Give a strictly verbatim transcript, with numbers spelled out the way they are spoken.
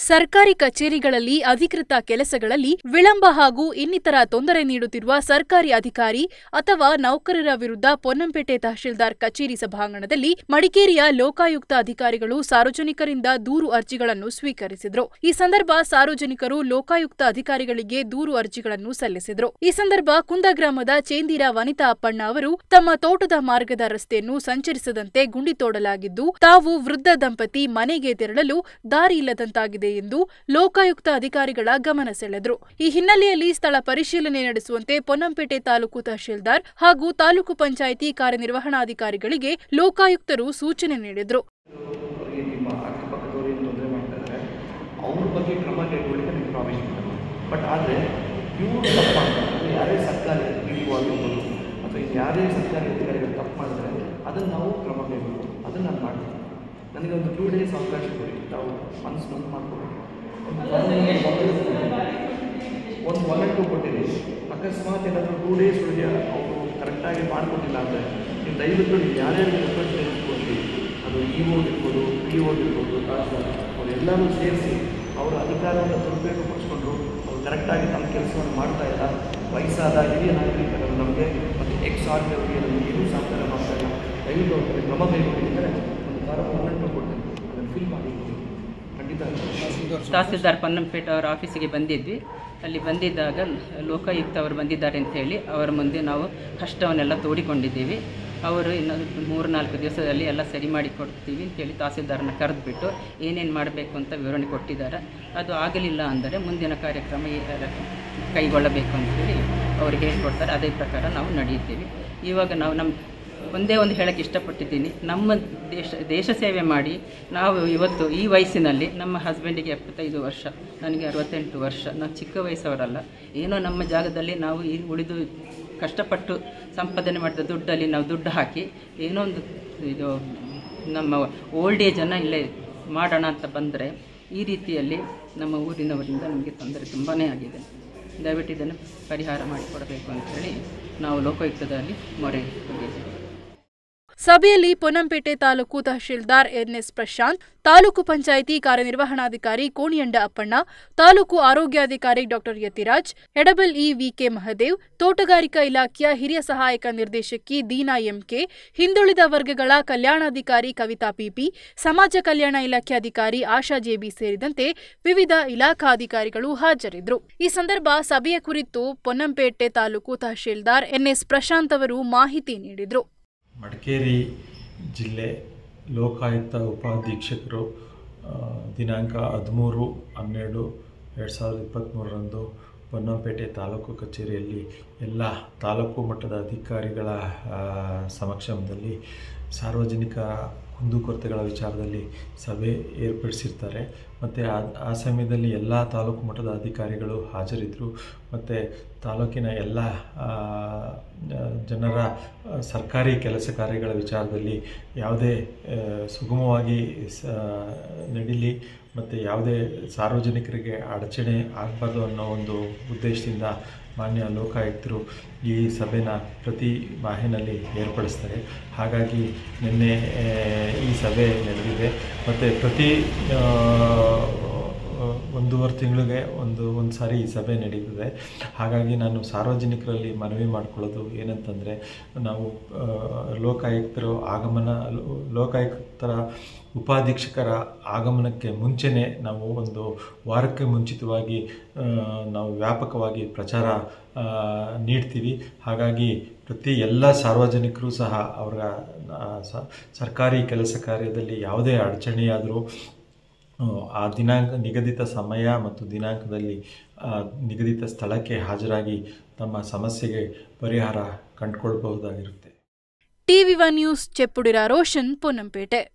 ಸರ್ಕಾರಿ ಕಚೇರಿಗಳಲ್ಲಿ ಅಧಿಕೃತ ಕೆಲಸಗಳಲ್ಲಿ ವಿಳಂಬ ಹಾಗೂ ಇನ್ನಿತರ ತೊಂದರೆ ನೀಡುತ್ತಿರುವ ಸರ್ಕಾರಿ ಅಧಿಕಾರಿ ಅಥವಾ ನೌಕರರ ವಿರುದ್ಧ ಪೊನ್ನಂಪೇಟೆ ತಹಶೀಲ್ದಾರ್ ಕಚೇರಿ ಸಭಾಂಗಣದಲ್ಲಿ ಮಡಿಕೇರಿಯ ಲೋಕಾಯುಕ್ತ ಅಧಿಕಾರಿಗಳು ಸಾರ್ವಜನಿಕರಿಂದ ದೂರು ಅರ್ಜಿಗಳನ್ನು ಸ್ವೀಕರಿಸಿದರು. ಈ ಸಂದರ್ಭ ಸಾರ್ವಜನಿಕರು ಲೋಕಾಯುಕ್ತ ಅಧಿಕಾರಿಗಳಿಗೆ ದೂರು ಅರ್ಜಿಗಳನ್ನು ಸಲ್ಲಿಸಿದರು. ಈ ಸಂದರ್ಭ ಕುಂದ ಗ್ರಾಮದ ಚೇಂದಿರ ವನಿತಾ ಅಪ್ಪಣ್ಣ ಅವರು ತಮ್ಮ ತೋಟದ ಮಾರ್ಗದ ರಸ್ತೆಯನ್ನು ಸಂಚರಿಸದಂತೆ ಗುಂಡಿ ತೋಡಲಾಗಿದ್ದು, ತಾವು ವೃದ್ಧ ದಂಪತಿ ಮನೆಗೆ ತೆರಳಲು ದಾರಿ ಇಲ್ಲದಂತಾಗಿದೆ ಎಂದು ಲೋಕಾಯುಕ್ತ ಅಧಿಕಾರಿಗಳ ಗಮನ ಸೆಳೆದರು. ಈ ಹಿನ್ನೆಲೆಯಲ್ಲಿ ಸ್ಥಳ ಪರಿಶೀಲನೆ ನಡೆಸುವಂತೆ ಪೊನ್ನಂಪೇಟೆ ತಾಲೂಕು ತಹಶೀಲ್ದಾರ್ ಹಾಗೂ ತಾಲೂಕು ಪಂಚಾಯಿತಿ ಕಾರ್ಯನಿರ್ವಹಣಾಧಿಕಾರಿಗಳಿಗೆ ಲೋಕಾಯುಕ್ತರು ಸೂಚನೆ ನೀಡಿದರು. ನನಗೆ ಒಂದು ಟೂ ಡೇಸ್ ಅವಕಾಶ ಕೊಡಿ, ತಾವು ಮನಸ್ಸು ಬಂದು ಮಾಡಿಕೊಡಿ. ಒಂದು ಒನ್ ಟು ಕೊಟ್ಟಿರಿ. ಅಕಸ್ಮಾತ್ ಏನಾದರೂ ಟೂ ಡೇಸ್ ಒಳಗೆ ಅವರು ಕರೆಕ್ಟಾಗಿ ಮಾಡಿಕೊಟ್ಟಿಲ್ಲ ಅಂದರೆ ನೀವು ದಯವಿಟ್ಟು ನೀವು ಯಾರ್ಯಾರು ರಿಕ್ವೆಸ್ಟ್ ತೆಗೆದುಕೊಡ್ತೀವಿ, ಅದು ಇ ಓ ಇರ್ಬೋದು, ಪಿ ಓ ಇರ್ಬೋದು, ತಹಸೀಲ್ದಾರ್ ಅವರೆಲ್ಲರೂ ಸೇರಿಸಿ ಅವರ ಅಧಿಕಾರವನ್ನು ದುರುಪಯೋಗ ಪಡಿಸ್ಕೊಂಡು ಅವರು ಕರೆಕ್ಟಾಗಿ ತಮ್ಮ ಕೆಲಸವನ್ನು ಮಾಡ್ತಾ ಇಲ್ಲ. ವಯಸ್ಸಾದ ಹಿರಿಯ ನಾಗರಿಕರು ನಮಗೆ ಮತ್ತು ಎಕ್ಸ್ ಆರ್ಮಿಯವರಿಗೆ ನಮಗೆ ಏನೂ ಸಹಕಾರ ಮಾಡ್ತಾ ಇಲ್ಲ. ದಯವಿಟ್ಟು ಅವರಿಗೆ ಕ್ರಮ ಕೈಗೊಂಡಿದ್ದರೆ ತಹಸೀಲ್ದಾರ್ ಪೊನ್ನಂಪೇಟೆ ಅವರ ಆಫೀಸಿಗೆ ಬಂದಿದ್ವಿ. ಅಲ್ಲಿ ಬಂದಿದ್ದಾಗ ಲೋಕಾಯುಕ್ತ ಅವರು ಬಂದಿದ್ದಾರೆ ಅಂತ ಹೇಳಿ ಅವರ ಮುಂದೆ ನಾವು ಕಷ್ಟವನ್ನೆಲ್ಲ ತೋಡಿಕೊಂಡಿದ್ದೀವಿ. ಅವರು ಇನ್ನೊಂದು ಮೂರು ನಾಲ್ಕು ದಿವಸದಲ್ಲಿ ಎಲ್ಲ ಸರಿ ಮಾಡಿ ಕೊಡ್ತೀವಿ ಅಂತೇಳಿ ತಹಸೀಲ್ದಾರನ್ನ ಕರೆದುಬಿಟ್ಟು ಏನೇನು ಮಾಡಬೇಕು ಅಂತ ವಿವರಣೆ ಕೊಟ್ಟಿದ್ದಾರೆ. ಅದು ಆಗಲಿಲ್ಲ ಅಂದರೆ ಮುಂದಿನ ಕಾರ್ಯಕ್ರಮ ಕೈಗೊಳ್ಳಬೇಕು ಅಂತೇಳಿ ಅವರು ಹೇಳಿಕೊಡ್ತಾರೆ. ಅದೇ ಪ್ರಕಾರ ನಾವು ನಡೆಯುತ್ತೀವಿ. ಇವಾಗ ನಾವು ನಮ್ಮ ಒಂದೇ ಒಂದು ಹೇಳಕ್ಕೆ ಇಷ್ಟಪಟ್ಟಿದ್ದೀನಿ, ನಮ್ಮ ದೇಶ ದೇಶ ಸೇವೆ ಮಾಡಿ ನಾವು ಇವತ್ತು ಈ ವಯಸ್ಸಿನಲ್ಲಿ, ನಮ್ಮ ಹಸ್ಬೆಂಡಿಗೆ ಎಪ್ಪತ್ತೈದು ವರ್ಷ, ನನಗೆ ಅರವತ್ತೆಂಟು ವರ್ಷ, ನಾವು ಚಿಕ್ಕ ವಯಸ್ಸವರಲ್ಲ. ಏನೋ ನಮ್ಮ ಜಾಗದಲ್ಲಿ ನಾವು ಈ ಉಳಿದು ಕಷ್ಟಪಟ್ಟು ಸಂಪಾದನೆ ಮಾಡಿದ ದುಡ್ಡಲ್ಲಿ ನಾವು ದುಡ್ಡು ಹಾಕಿ ಏನೋ ಒಂದು ಇದು ನಮ್ಮ ಓಲ್ಡ್ ಏಜನ್ನು ಇಲ್ಲೇ ಮಾಡೋಣ ಅಂತ ಬಂದರೆ ಈ ರೀತಿಯಲ್ಲಿ ನಮ್ಮ ಊರಿನವರಿಂದ ನಮಗೆ ತೊಂದರೆ ತುಂಬಾ ಆಗಿದೆ. ದಯವಿಟ್ಟು ಇದನ್ನು ಪರಿಹಾರ ಮಾಡಿಕೊಡಬೇಕು ಅಂತೇಳಿ ನಾವು ಲೋಕಾಯುಕ್ತದಲ್ಲಿ ಮೊರೆ ಹೋಗಿದ್ದೀವಿ. ಸಭೆಯಲ್ಲಿ ಪೊನ್ನಂಪೇಟೆ ತಾಲೂಕು ತಹಶೀಲ್ದಾರ್ ಎನ್ ಎಸ್ ಪ್ರಶಾಂತ್, ತಾಲೂಕು ಪಂಚಾಯಿತಿ ಕಾರ್ಯನಿರ್ವಹಣಾಧಿಕಾರಿ ಕೋಣಿಯಂಡ ಅಪ್ಪಣ್ಣ, ತಾಲೂಕು ಆರೋಗ್ಯಾಧಿಕಾರಿ ಡಾಕ್ಟರ್ ಯತಿರಾಜ್, ಎಡಬಲ್ ಇ ವಿ ಕೆ ಮಹದೇವ್, ತೋಟಗಾರಿಕಾ ಇಲಾಖೆಯ ಹಿರಿಯ ಸಹಾಯಕ ನಿರ್ದೇಶಕಿ ದೀನಾ ಎಂಕೆ, ಹಿಂದುಳಿದ ವರ್ಗಗಳ ಕಲ್ಯಾಣಾಧಿಕಾರಿ ಕವಿತಾ ಪಿಪಿ, ಸಮಾಜ ಕಲ್ಯಾಣ ಇಲಾಖೆ ಅಧಿಕಾರಿ ಆಶಾ ಜೆಬಿ ಸೇರಿದಂತೆ ವಿವಿಧ ಇಲಾಖಾಧಿಕಾರಿಗಳು ಹಾಜರಿದ್ದರು. ಈ ಸಂದರ್ಭ ಸಭೆಯ ಕುರಿತು ಪೊನ್ನಂಪೇಟೆ ತಾಲೂಕು ತಹಶೀಲ್ದಾರ್ ಎನ್ ಎಸ್ ಪ್ರಶಾಂತ್ ಅವರು ಮಾಹಿತಿ ನೀಡಿದರು. ಮಡಿಕೇರಿ ಜಿಲ್ಲೆ ಲೋಕಾಯುಕ್ತ ಉಪಾಧೀಕ್ಷಕರು ದಿನಾಂಕ ಹದಿಮೂರು ಹನ್ನೆರಡು ಎರಡು ಸಾವಿರದ ಇಪ್ಪತ್ತ್ಮೂರರಂದು ಪೊನ್ನಂಪೇಟೆ ತಾಲೂಕು ಕಚೇರಿಯಲ್ಲಿ ಎಲ್ಲ ತಾಲೂಕು ಮಟ್ಟದ ಅಧಿಕಾರಿಗಳ ಸಮಕ್ಷಮದಲ್ಲಿ ಸಾರ್ವಜನಿಕ ಕುಂದುಕೊರತೆಗಳ ವಿಚಾರದಲ್ಲಿ ಸಭೆ ಏರ್ಪಡಿಸಿರ್ತಾರೆ. ಮತ್ತು ಆ ಆ ಸಮಯದಲ್ಲಿ ಎಲ್ಲ ತಾಲೂಕು ಮಟ್ಟದ ಅಧಿಕಾರಿಗಳು ಹಾಜರಿದ್ದರು. ಮತ್ತು ತಾಲೂಕಿನ ಎಲ್ಲ ಜನರ ಸರ್ಕಾರಿ ಕೆಲಸ ಕಾರ್ಯಗಳ ವಿಚಾರದಲ್ಲಿ ಯಾವುದೇ ಸುಗಮವಾಗಿ ಸ ನಡೀಲಿ ಮತ್ತು ಯಾವುದೇ ಸಾರ್ವಜನಿಕರಿಗೆ ಅಡಚಣೆ ಆಗಬಾರ್ದು ಅನ್ನೋ ಒಂದು ಉದ್ದೇಶದಿಂದ ಮಾನ್ಯ ಲೋಕಾಯುಕ್ತರು ಈ ಸಭೆನ ಪ್ರತಿ ಮಾಹೆನಲ್ಲಿ ಏರ್ಪಡಿಸ್ತಾರೆ. ಹಾಗಾಗಿ ನಿನ್ನೆ ಈ ಸಭೆ ನಡೆದಿದೆ. ಮತ್ತು ಪ್ರತಿ ಒಂದೂವರೆ ತಿಂಗಳಿಗೆ ಒಂದು ಒಂದು ಸಾರಿ ಈ ಸಭೆ ನಡೀತದೆ. ಹಾಗಾಗಿ ನಾನು ಸಾರ್ವಜನಿಕರಲ್ಲಿ ಮನವಿ ಮಾಡಿಕೊಳ್ಳೋದು ಏನಂತಂದರೆ, ನಾವು ಲೋಕಾಯುಕ್ತರು ಆಗಮನ ಲೋಕಾಯುಕ್ತರ ಉಪಾಧೀಕ್ಷಕರ ಆಗಮನಕ್ಕೆ ಮುಂಚೆನೇ ನಾವು ಒಂದು ವಾರಕ್ಕೆ ಮುಂಚಿತವಾಗಿ ನಾವು ವ್ಯಾಪಕವಾಗಿ ಪ್ರಚಾರ ನೀಡ್ತೀವಿ. ಹಾಗಾಗಿ ಪ್ರತಿ ಎಲ್ಲ ಸಾರ್ವಜನಿಕರು ಸಹ ಅವರ ಸರ್ಕಾರಿ ಕೆಲಸ ಕಾರ್ಯದಲ್ಲಿ ಯಾವುದೇ ಅಡಚಣೆಯಾದರೂ ಆ ದಿನಾಂಕ ನಿಗದಿತ ಸಮಯ ಮತ್ತು ದಿನಾಂಕದಲ್ಲಿ ನಿಗದಿತ ಸ್ಥಳಕ್ಕೆ ಹಾಜರಾಗಿ ತಮ್ಮ ಸಮಸ್ಯೆಗೆ ಪರಿಹಾರ ಕಂಡುಕೊಳ್ಬಹುದಾಗಿರುತ್ತೆ. TV one news Cheppudira Roshan, Ponnampet.